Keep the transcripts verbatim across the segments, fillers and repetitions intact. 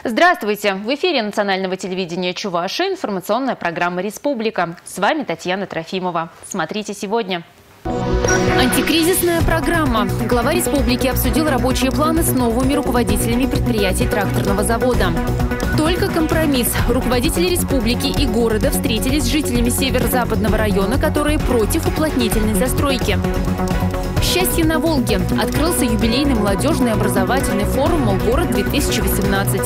Здравствуйте! В эфире национального телевидения Чувашии информационная программа «Республика». С вами Татьяна Трофимова. Смотрите сегодня. Антикризисная программа. Глава республики обсудил рабочие планы с новыми руководителями предприятий тракторного завода. Только компромисс. Руководители республики и города встретились с жителями северо-западного района, которые против уплотнительной застройки. «Счастье на Волге». Открылся юбилейный молодежный образовательный форум «Молгород-две тысячи восемнадцать».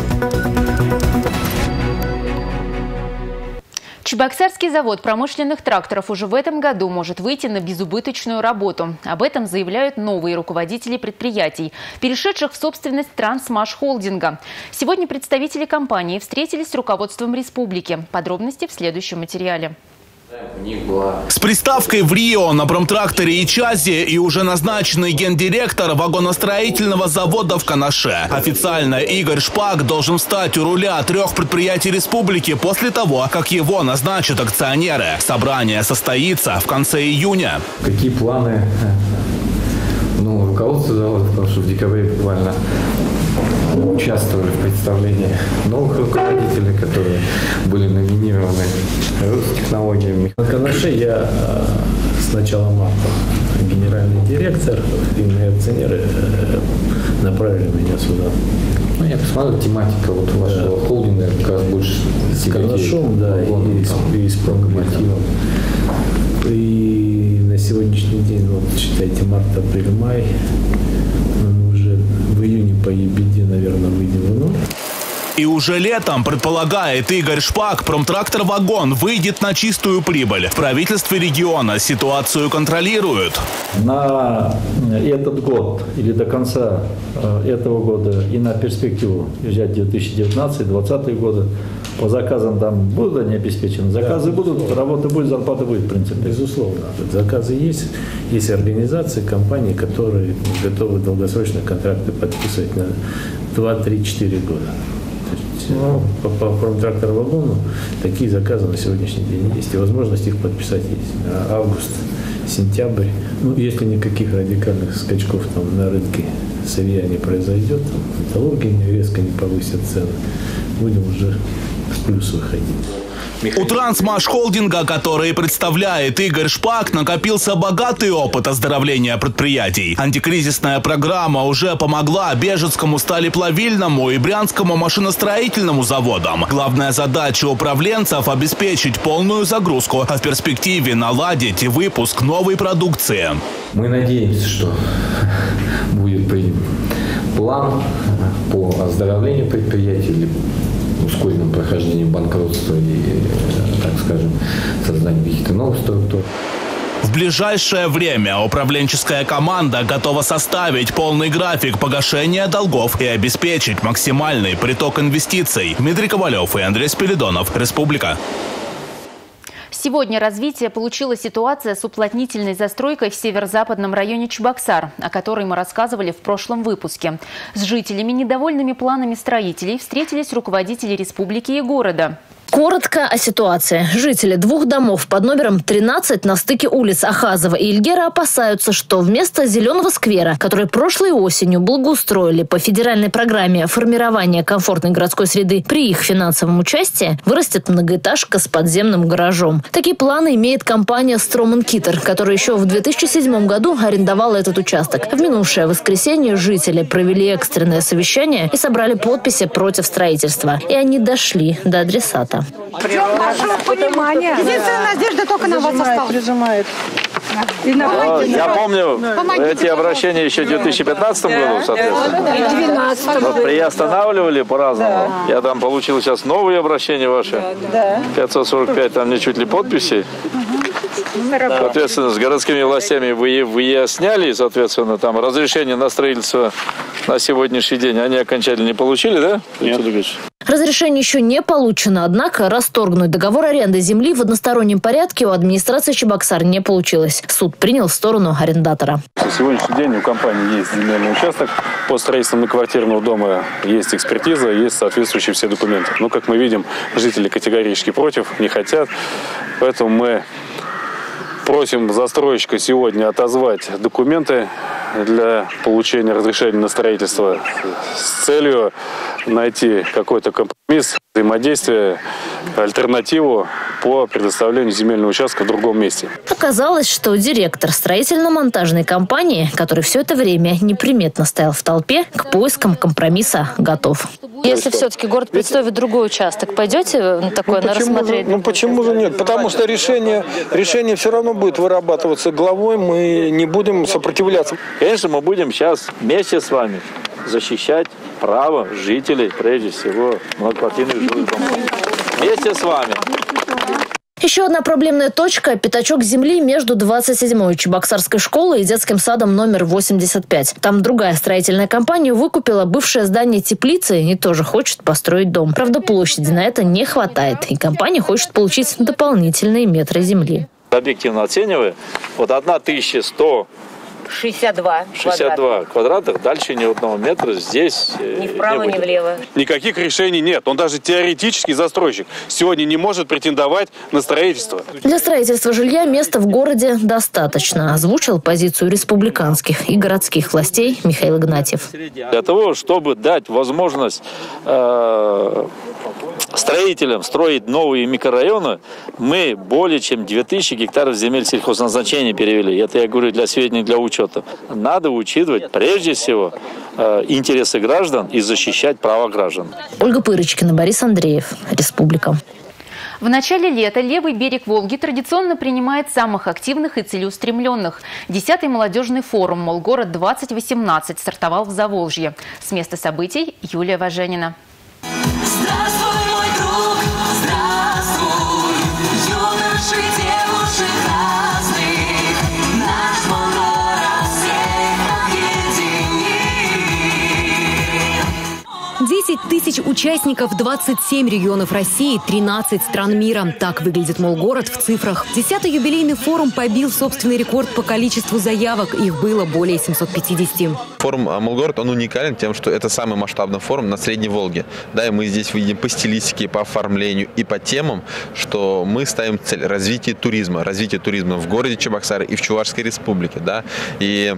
Чебоксарский завод промышленных тракторов уже в этом году может выйти на безубыточную работу. Об этом заявляют новые руководители предприятий, перешедших в собственность Трансмашхолдинга. Сегодня представители компании встретились с руководством республики. Подробности в следующем материале. С приставкой в Рио на промтракторе и ЧАЗе и уже назначенный гендиректор вагоностроительного завода в Канаше. Официально Игорь Шпак должен встать у руля трех предприятий республики после того, как его назначат акционеры. Собрание состоится в конце июня. Какие планы ну, руководства завода, потому что в декабре буквально участвовали в представлении новых руководителей, которые были номинированы Ростехнологиями. На Канаше я с начала марта генеральный директор, и акционеры направили меня сюда. Ну, я посмотрел, тематика вот вашего да. холдинга как раз больше с Канашом, да, и, и, и с промотивом. И на сегодняшний день, вот считайте, март, апрель, май, мы уже в июне по ебеде, наверное, выйдем в ноль. И уже летом, предполагает Игорь Шпак, промтрактор-вагон выйдет на чистую прибыль. В правительстве региона ситуацию контролируют. На этот год или до конца этого года и на перспективу взять две тысячи девятнадцатый — две тысячи двадцатый годы по заказам там будут они обеспечены? Заказы да, будут, работа будет, зарплата будет, в принципе. Безусловно. Заказы есть. Есть организации, компании, которые готовы долгосрочные контракты подписывать на два, три, четыре года. Ну, по, по промтрактор-вагону такие заказы на сегодняшний день есть. И возможность их подписать есть. А август, сентябрь. Ну, если никаких радикальных скачков там на рынке сырья не произойдет, там, металлургия резко не повысит цены, будем уже в плюс выходить. У Трансмашхолдинга, который представляет Игорь Шпак, накопился богатый опыт оздоровления предприятий. Антикризисная программа уже помогла Бежецкому сталеплавильному и Брянскому машиностроительному заводам. Главная задача управленцев – обеспечить полную загрузку, а в перспективе наладить и выпуск новой продукции. Мы надеемся, что будет принят план по оздоровлению предприятий или ускоренным прохождением банкротства и, так скажем, созданием каких-то новых структур. В ближайшее время управленческая команда готова составить полный график погашения долгов и обеспечить максимальный приток инвестиций. Дмитрий Ковалев и Андрей Спиридонов. Республика. Сегодня развитие получила ситуация с уплотнительной застройкой в северо-западном районе Чебоксар, о которой мы рассказывали в прошлом выпуске. С жителями, недовольными планами строителей, встретились руководители республики и города. Коротко о ситуации. Жители двух домов под номером тринадцать на стыке улиц Ахазова и Ильгера опасаются, что вместо зеленого сквера, который прошлой осенью благоустроили по федеральной программе формирования комфортной городской среды при их финансовом участии, вырастет многоэтажка с подземным гаражом. Такие планы имеет компания «Строман Китер», которая еще в две тысячи седьмом году арендовала этот участок. В минувшее воскресенье жители провели экстренное совещание и собрали подписи против строительства. И они дошли до адресата. Ждем вашего понимания. Единственная надежда только на вас осталась. Прижимает. Я помню эти обращения еще в две тысячи пятнадцатом году, соответственно. две тысячи двенадцатом. Вот приостановливали по-разному. Да. Я там получил сейчас новые обращения ваши. Да. пятьсот сорок пять, там не чуть ли подписи. Соответственно, с городскими властями вы выясняли, соответственно, там разрешение на строительство на сегодняшний день они окончательно не получили, да? Нет. Разрешение еще не получено, однако расторгнуть договор аренды земли в одностороннем порядке у администрации Чебоксар не получилось. Суд принял сторону арендатора. На сегодняшний день у компании есть земельный участок. По строительству многоквартирного дома есть экспертиза, есть соответствующие все документы. Но, как мы видим, жители категорически против, не хотят. Поэтому мы просим застройщика сегодня отозвать документы для получения разрешения на строительство с целью найти какой-то компромисс, взаимодействие, альтернативу по предоставлению земельного участка в другом месте. Оказалось, что директор строительно-монтажной компании, который все это время неприметно стоял в толпе, к поискам компромисса готов. Если все-таки город представит другой участок, пойдете на такое, ну, на рассмотрение? Же, ну почему же нет? Потому что решение, решение все равно будет вырабатываться главой, мы не будем сопротивляться. Конечно, мы будем сейчас вместе с вами защищать право жителей, прежде всего, многоквартирных жилых домов. Вместе с вами. Еще одна проблемная точка – пятачок земли между двадцать седьмой Чебоксарской школой и детским садом номер восемьдесят пять. Там другая строительная компания выкупила бывшее здание теплицы и тоже хочет построить дом. Правда, площади на это не хватает, и компания хочет получить дополнительные метры земли. Объективно оценивая, вот тысяча сто шестьдесят два, шестьдесят два квадратах, дальше ни одного метра здесь ни вправо, не ни влево. Никаких решений нет. Он даже теоретический застройщик сегодня не может претендовать на строительство. Для строительства жилья места в городе достаточно, озвучил позицию республиканских и городских властей Михаил Игнатьев. Для того, чтобы дать возможность э, строителям строить новые микрорайоны, мы более чем две тысячи гектаров земель сельхозназначения перевели. Это я говорю для сведения, для учета. Надо учитывать прежде всего э, интересы граждан и защищать права граждан. Ольга Пырочкина, Борис Андреев, Республика. В начале лета левый берег Волги традиционно принимает самых активных и целеустремленных. Десятый молодежный форум «Молгород двадцать восемнадцать» стартовал в Заволжье. С места событий Юлия Важенина. Здравствуй, мой друг, здравствуй, юноши, девушек разных, наш Молгород всех объединит. десять тысяч участников, двадцать семь регионов России, тринадцать стран мира. Так выглядит Молгород в цифрах. Десятый юбилейный форум побил собственный рекорд по количеству заявок. Их было более семисот пятидесяти. Форум «Молгород», он уникален тем, что это самый масштабный форум на Средней Волге. Да, и мы здесь видим по стилистике, по оформлению и по темам, что мы ставим цель развития туризма. Развитие туризма в городе Чебоксары и в Чувашской республике. Да, и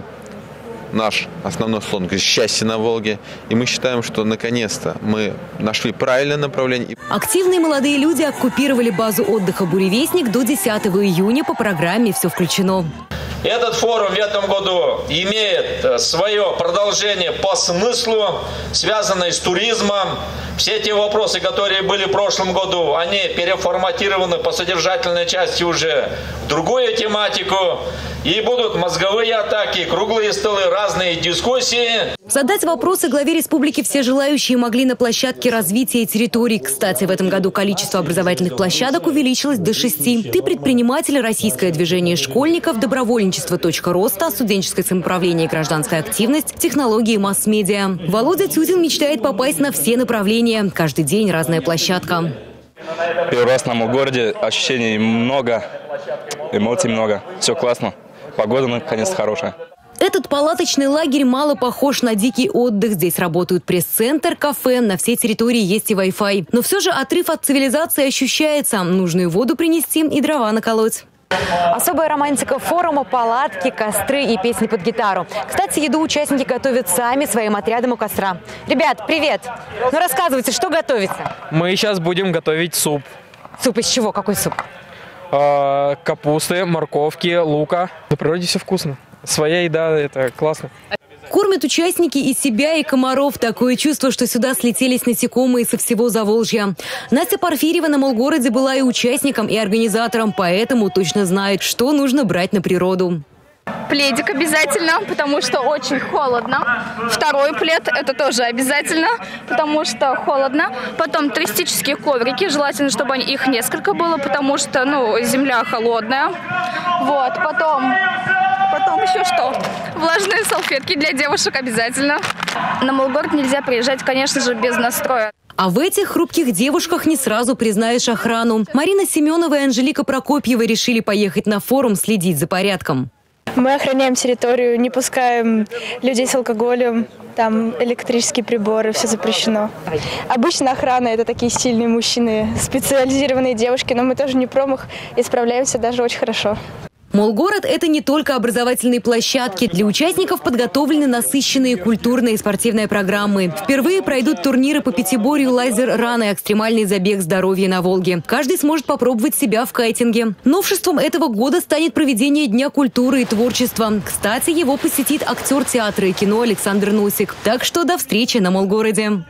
наш основной слоган – «Счастье на Волге». И мы считаем, что наконец-то мы нашли правильное направление. Активные молодые люди оккупировали базу отдыха «Буревестник» до десятого июня по программе «Все включено». Этот форум в этом году имеет свое продолжение по смыслу, связанное с туризмом. Все те вопросы, которые были в прошлом году, они переформатированы по содержательной части уже в другую тематику. И будут мозговые атаки, круглые столы, разные дискуссии. Задать вопросы главе республики все желающие могли на площадке развития территорий. Кстати, в этом году количество образовательных площадок увеличилось до шести. Ты предприниматель, российское движение школьников, добровольничество точка роста, студенческое самоуправление и гражданская активность, технологии масс-медиа. Володя Тютин мечтает попасть на все направления. Каждый день разная площадка. Первый раз на Молгороде, ощущений много, эмоций много. Все классно. Погода, наконец-то, хорошая. Этот палаточный лагерь мало похож на дикий отдых. Здесь работают пресс-центр, кафе, на всей территории есть и Wi-Fi. Но все же отрыв от цивилизации ощущается. Нужную воду принести и дрова наколоть. Особая романтика форума – палатки, костры и песни под гитару. Кстати, еду участники готовят сами своим отрядом у костра. Ребят, привет! Ну рассказывайте, что готовите? Мы сейчас будем готовить суп. Суп из чего? Какой суп? А, капусты, морковки, лука. На природе все вкусно. Своя еда – это классно. Кормят участники и себя, и комаров. Такое чувство, что сюда слетелись насекомые со всего Заволжья. Настя Порфирьева на Молгороде была и участником, и организатором, поэтому точно знает, что нужно брать на природу. Пледик обязательно, потому что очень холодно. Второй плед – это тоже обязательно, потому что холодно. Потом туристические коврики, желательно, чтобы их несколько было, потому что, ну, земля холодная. Вот, потом, потом еще что? Влажные салфетки для девушек обязательно. На Молгород нельзя приезжать, конечно же, без настроя. А в этих хрупких девушках не сразу признаешь охрану. Марина Семенова и Анжелика Прокопьева решили поехать на форум следить за порядком. Мы охраняем территорию, не пускаем людей с алкоголем, там электрические приборы, все запрещено. Обычно охрана – это такие сильные мужчины, специализированные девушки, но мы тоже не промах и справляемся даже очень хорошо. Молгород – это не только образовательные площадки. Для участников подготовлены насыщенные культурные и спортивные программы. Впервые пройдут турниры по пятиборью, лазер-ран и экстремальный забег здоровья на Волге. Каждый сможет попробовать себя в кайтинге. Новшеством этого года станет проведение Дня культуры и творчества. Кстати, его посетит актер театра и кино Александр Носик. Так что до встречи на Молгороде.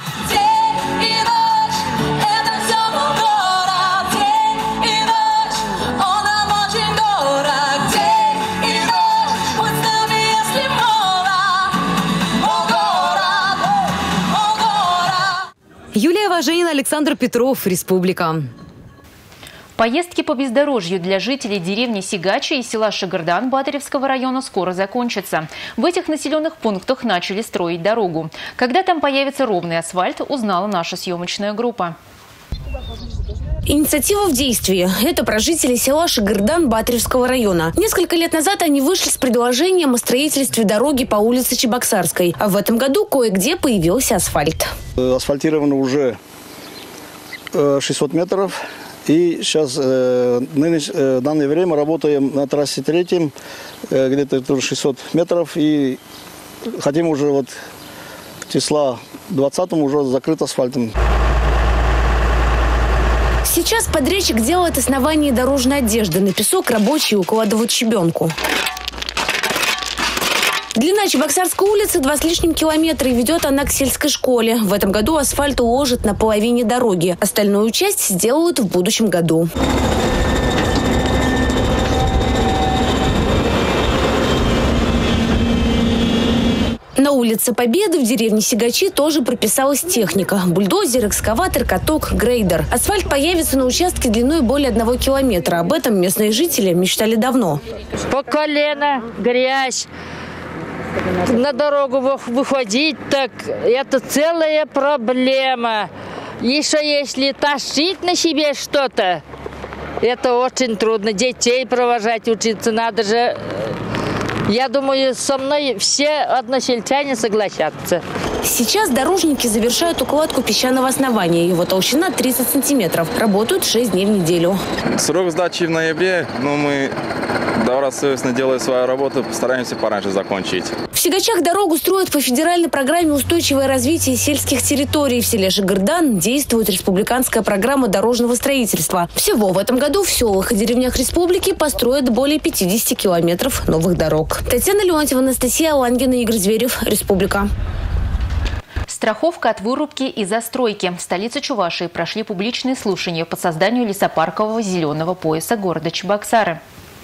Юлия Важенина, Александр Петров, Республика. Поездки по бездорожью для жителей деревни Сигачи и села Шыгырдан Батыревского района скоро закончатся. В этих населенных пунктах начали строить дорогу. Когда там появится ровный асфальт, узнала наша съемочная группа. Инициатива в действии. Это про жителей села Шыгырдан Батыревского района. Несколько лет назад они вышли с предложением о строительстве дороги по улице Чебоксарской. А в этом году кое-где появился асфальт. Асфальтировано уже шестьсот метров. И сейчас э, нынеш, э, в данное время работаем на трассе третьем, э, где-то тоже шестьсот метров. И хотим уже вот числа двадцатого уже закрыть асфальтом. Сейчас подрядчик делает основание дорожной одежды. На песок рабочие укладывают щебенку. Длина Чебоксарской улицы два с лишним километра, и ведет она к сельской школе. В этом году асфальт уложат на половине дороги. Остальную часть сделают в будущем году. На улице Победы в деревне Сигачи тоже прописалась техника. Бульдозер, экскаватор, каток, грейдер. Асфальт появится на участке длиной более одного километра. Об этом местные жители мечтали давно. По колено, грязь. На дорогу выходить, так это целая проблема. Еще если тащить на себе что-то, это очень трудно. Детей провожать, учиться надо же. Я думаю, со мной все односельчане согласятся. Сейчас дорожники завершают укладку песчаного основания. Его толщина тридцать сантиметров. Работают шесть дней в неделю. Срок сдачи в ноябре, но мы добросовестно делая свою работу, постараемся пораньше закончить. В Сигачах дорогу строят по федеральной программе «Устойчивое развитие сельских территорий». В селе Шыгырдан действует республиканская программа дорожного строительства. Всего в этом году в селах и деревнях республики построят более пятидесяти километров новых дорог. Татьяна Леонтьева, Анастасия Лангина, Игорь Зверев, Республика. Страховка от вырубки и застройки. В столице Чувашии прошли публичные слушания по созданию лесопаркового зеленого пояса города Чебоксары.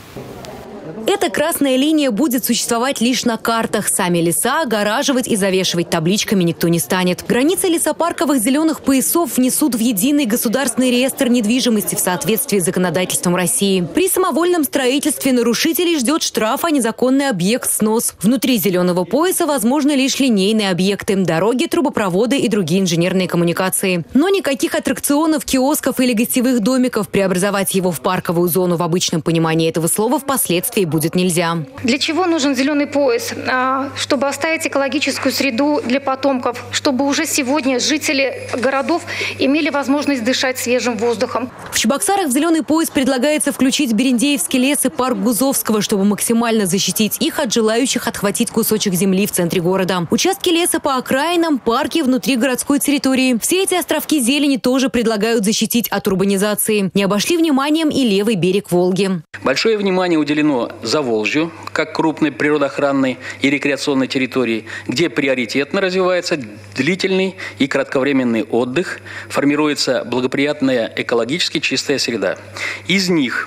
Эта красная линия будет существовать лишь на картах. Сами леса огораживать и завешивать табличками никто не станет. Границы лесопарковых зеленых поясов внесут в единый государственный реестр недвижимости в соответствии с законодательством России. При самовольном строительстве нарушителей ждет штраф, а незаконный объект – снос. Внутри зеленого пояса возможны лишь линейные объекты – дороги, трубопроводы и другие инженерные коммуникации. Но никаких аттракционов, киосков или гостевых домиков. Преобразовать его в парковую зону в обычном понимании этого слова впоследствии будет нельзя. Для чего нужен зеленый пояс? Чтобы оставить экологическую среду для потомков, чтобы уже сегодня жители городов имели возможность дышать свежим воздухом. В Чебоксарах в зеленый пояс предлагается включить Берендеевский лес и парк Гузовского, чтобы максимально защитить их от желающих отхватить кусочек земли в центре города. Участки леса по окраинам, парки внутри городской территории. Все эти островки зелени тоже предлагают защитить от урбанизации. Не обошли вниманием и левый берег Волги. Большое внимание уделено Заволжью, как крупной природоохранной и рекреационной территории, где приоритетно развивается длительный и кратковременный отдых, формируется благоприятная экологически чистая среда. Из них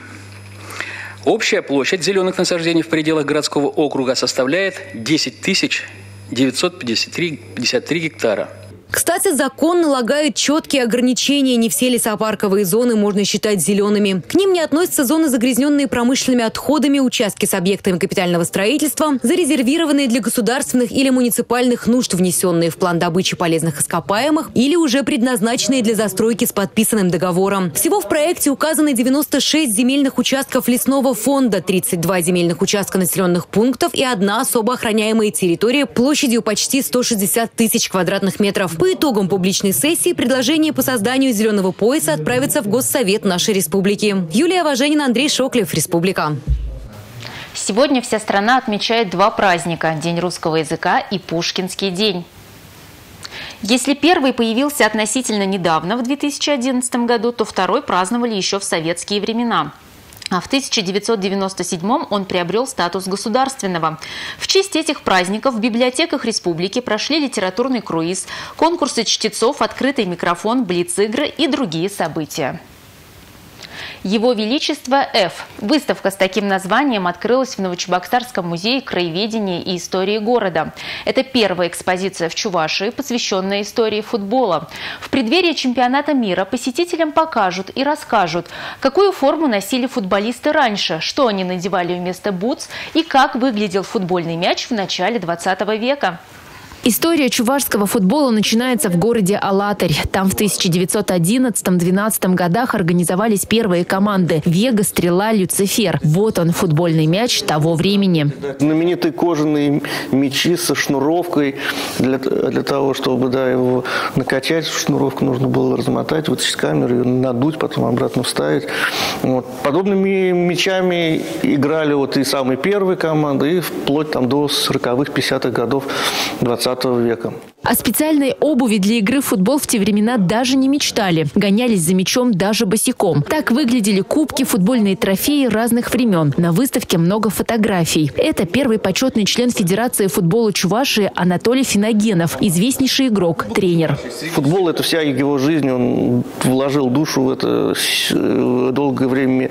общая площадь зеленых насаждений в пределах городского округа составляет десять тысяч девятьсот пятьдесят три гектара. Кстати, закон налагает четкие ограничения. Не все лесопарковые зоны можно считать зелеными. К ним не относятся зоны, загрязненные промышленными отходами, участки с объектами капитального строительства, зарезервированные для государственных или муниципальных нужд, внесенные в план добычи полезных ископаемых или уже предназначенные для застройки с подписанным договором. Всего в проекте указаны девяносто шесть земельных участков лесного фонда, тридцать два земельных участка населенных пунктов и одна особо охраняемая территория площадью почти сто шестьдесят тысяч квадратных метров. По итогам публичной сессии предложение по созданию зеленого пояса отправится в Госсовет нашей республики. Юлия Важенина, Андрей Шоклев, Республика. Сегодня вся страна отмечает два праздника – День русского языка и Пушкинский день. Если первый появился относительно недавно, в две тысячи одиннадцатом году, то второй праздновали еще в советские времена. А в тысяча девятьсот девяносто седьмом он приобрел статус государственного. В честь этих праздников в библиотеках республики прошли литературный круиз, конкурсы чтецов, открытый микрофон, блиц-игры и другие события. Его Величество Ф. Выставка с таким названием открылась в Новочебоксарском музее краеведения и истории города. Это первая экспозиция в Чувашии, посвященная истории футбола. В преддверии чемпионата мира посетителям покажут и расскажут, какую форму носили футболисты раньше, что они надевали вместо бутс и как выглядел футбольный мяч в начале двадцатого века. История чувашского футбола начинается в городе Алатырь. Там в тысяча девятьсот одиннадцатом-двенадцатом годах организовались первые команды «Вега», «Стрела», «Люцифер». Вот он, футбольный мяч того времени. Знаменитые кожаные мячи со шнуровкой. Для, для того, чтобы да, его накачать, шнуровку нужно было размотать, вытащить камеру, ее надуть, потом обратно вставить. Вот. Подобными мячами играли вот и самые первые команды, и вплоть там, до сороковых, пятидесятых годов двадцатого века. О специальной обуви для игры в футбол в те времена даже не мечтали. Гонялись за мячом даже босиком. Так выглядели кубки, футбольные трофеи разных времен. На выставке много фотографий. Это первый почетный член Федерации футбола Чувашии Анатолий Финогенов, известнейший игрок, тренер. Футбол – это вся его жизнь. Он вложил душу в это, долгое время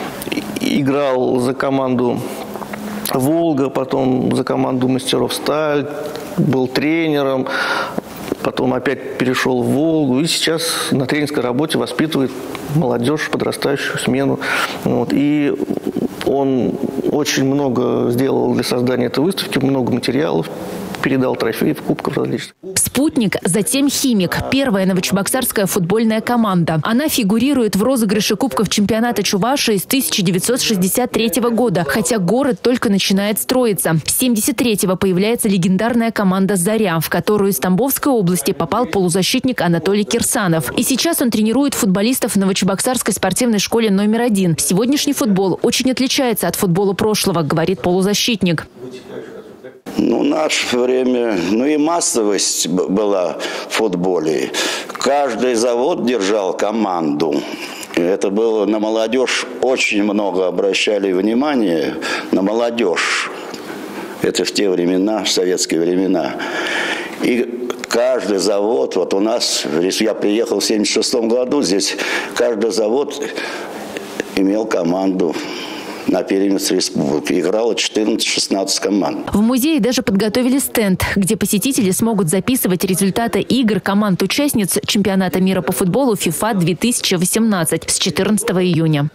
играл за команду «Волга», потом за команду мастеров «Сталь», был тренером, потом опять перешел в «Волгу» и сейчас на тренерской работе воспитывает молодежь, подрастающую смену. Вот. И он очень много сделал для создания этой выставки, много материалов, передал трофеев, кубков различных. «Спутник», затем «Химик» – первая новочебоксарская футбольная команда. Она фигурирует в розыгрыше кубков чемпионата Чувашии с тысяча девятьсот шестьдесят третьего года, хотя город только начинает строиться. С семьдесят третьего появляется легендарная команда «Заря», в которую из Тамбовской области попал полузащитник Анатолий Кирсанов. И сейчас он тренирует футболистов в Новочебоксарской спортивной школе номер один. Сегодняшний футбол очень отличается от футбола прошлого, говорит полузащитник. Ну, в наше время, ну и массовость была в футболе. Каждый завод держал команду. Это было на молодежь, очень много обращали внимание на молодежь. Это в те времена, в советские времена. И каждый завод, вот у нас, я приехал в семьдесят шестом году, здесь каждый завод имел команду. На периметре республики играло четырнадцать-шестнадцать команд. В музее даже подготовили стенд, где посетители смогут записывать результаты игр команд-участниц чемпионата мира по футболу ФИФА две тысячи восемнадцать с четырнадцатого июня.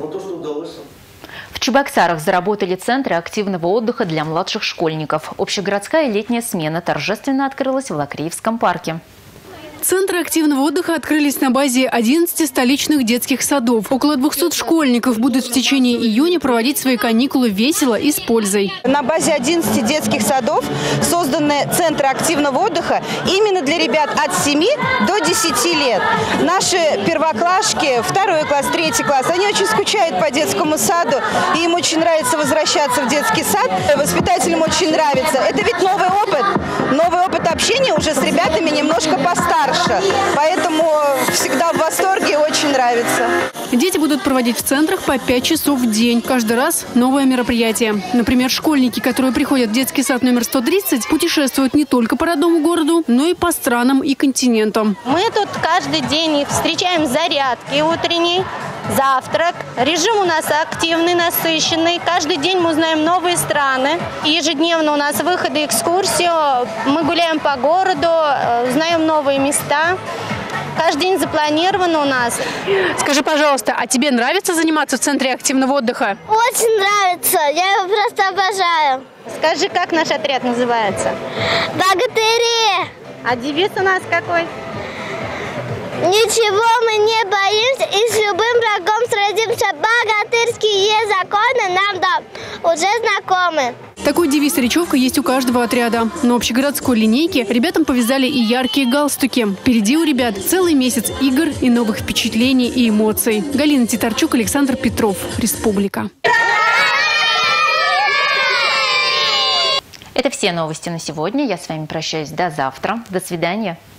В Чебоксарах заработали центры активного отдыха для младших школьников. Общегородская летняя смена торжественно открылась в Лакреевском парке. Центры активного отдыха открылись на базе одиннадцати столичных детских садов. Около двухсот школьников будут в течение июня проводить свои каникулы весело и с пользой. На базе одиннадцати детских садов созданы центры активного отдыха именно для ребят от семи до десяти лет. Наши первоклашки, второй класс, третий класс, они очень скучают по детскому саду, и им очень нравится возвращаться в детский сад. Воспитателям очень нравится. Это ведь новый опыт, новый опыт общения уже с ребятами немножко постарше. Поэтому всегда в восторге, очень нравится. Дети будут проводить в центрах по пять часов в день. Каждый раз новое мероприятие. Например, школьники, которые приходят в детский сад номер сто тридцать, путешествуют не только по родному городу, но и по странам и континентам. Мы тут каждый день их встречаем с зарядки утренней, завтрак. Режим у нас активный, насыщенный. Каждый день мы узнаем новые страны. Ежедневно у нас выходы, экскурсии. Мы гуляем по городу, узнаем новые места. Каждый день запланировано у нас. Скажи, пожалуйста, а тебе нравится заниматься в центре активного отдыха? Очень нравится. Я его просто обожаю. Скажи, как наш отряд называется? Богатыри. А девиз у нас какой? Ничего мы не боимся и с любым врагом сразимся. Богатырские законы нам да, уже знакомы. Такой девиз «Речевка» есть у каждого отряда. На общегородской линейке ребятам повязали и яркие галстуки. Впереди у ребят целый месяц игр и новых впечатлений и эмоций. Галина Титарчук, Александр Петров. Республика. Это все новости на сегодня. Я с вами прощаюсь до завтра. До свидания.